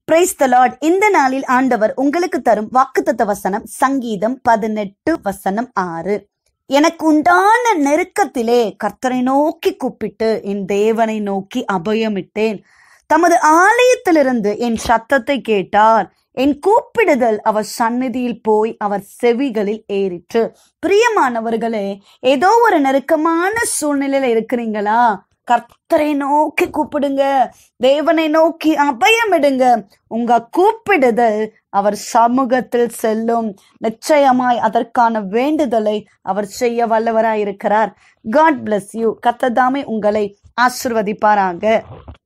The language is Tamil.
Praise the Lord. இந்த நாளில் ஆண்டவர் உங்களுக்கு தரும் வாக்குத்தத்த வசனம் சங்கீதம் 18:6. எனக்கு உண்டான நெருக்கத்திலே கர்த்தரை நோக்கி கூப்பிட்டு என் தேவனை நோக்கி அபயமிட்டேன். தமது ஆலயத்திலிருந்து என் சத்தத்தை கேட்டார். என் கூப்பிடுதல் அவர் சந்நிதியில் போய் அவர் செவிகளில் ஏறிற்று. பிரியமானவர்களே, ஏதோ ஒரு நெருக்கமான சூழ்நிலையில இருக்கிறீங்களா? கர்த்தரை நோக்கி கூப்பிடுங்க, தேவனை நோக்கி அபயமிடுங்க. உங்க கூப்பிடுதல் அவர் சமூகத்தில் செல்லும். நிச்சயமாய் அதற்கான வேண்டுதலை அவர் செய்ய வல்லவராய் இருக்கிறார். God bless you. கர்த்தர் தாமே உங்களை ஆசீர்வதிப்பாராக.